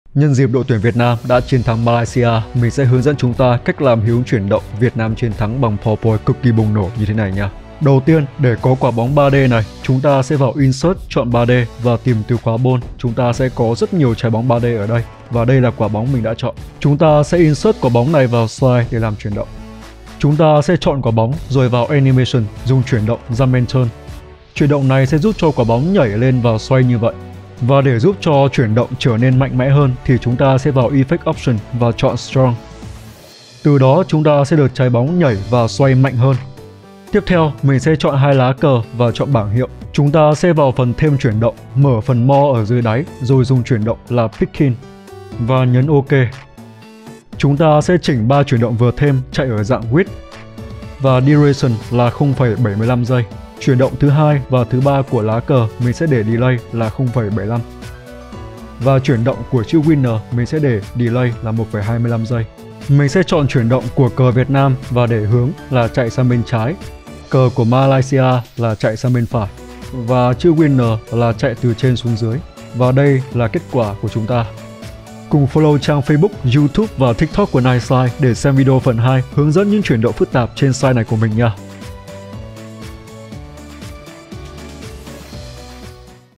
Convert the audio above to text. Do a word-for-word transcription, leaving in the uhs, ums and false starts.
Nhân dịp đội tuyển Việt Nam đã chiến thắng Malaysia, mình sẽ hướng dẫn chúng ta cách làm hiệu ứng chuyển động Việt Nam chiến thắng bằng PowerPoint cực kỳ bùng nổ như thế này nha. Đầu tiên, để có quả bóng ba D này, chúng ta sẽ vào Insert, chọn ba D và tìm từ khóa Ball. Chúng ta sẽ có rất nhiều trái bóng ba D ở đây và đây là quả bóng mình đã chọn. Chúng ta sẽ Insert quả bóng này vào Slide để làm chuyển động. Chúng ta sẽ chọn quả bóng rồi vào Animation, dùng chuyển động Jump and Turn. Chuyển động này sẽ giúp cho quả bóng nhảy lên và xoay như vậy. Và để giúp cho chuyển động trở nên mạnh mẽ hơn thì chúng ta sẽ vào Effect Option và chọn Strong. Từ đó chúng ta sẽ được trái bóng nhảy và xoay mạnh hơn. Tiếp theo, mình sẽ chọn hai lá cờ và chọn bảng hiệu. Chúng ta sẽ vào phần thêm chuyển động, mở phần More ở dưới đáy rồi dùng chuyển động là Picking và nhấn OK. Chúng ta sẽ chỉnh ba chuyển động vừa thêm chạy ở dạng Width và Duration là không phẩy bảy mươi lăm giây. Chuyển động thứ hai và thứ ba của lá cờ mình sẽ để delay là không phẩy bảy mươi lăm. Và chuyển động của chữ Winner mình sẽ để delay là một phẩy hai mươi lăm giây. Mình sẽ chọn chuyển động của cờ Việt Nam và để hướng là chạy sang bên trái. Cờ của Malaysia là chạy sang bên phải. Và chữ Winner là chạy từ trên xuống dưới. Và đây là kết quả của chúng ta. Cùng follow trang Facebook, YouTube và TikTok của Nightslide để xem video phần hai hướng dẫn những chuyển động phức tạp trên site này của mình nha.